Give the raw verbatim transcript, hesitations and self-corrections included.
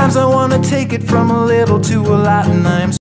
Sometimes I wanna take it from a little to a lot, and I'm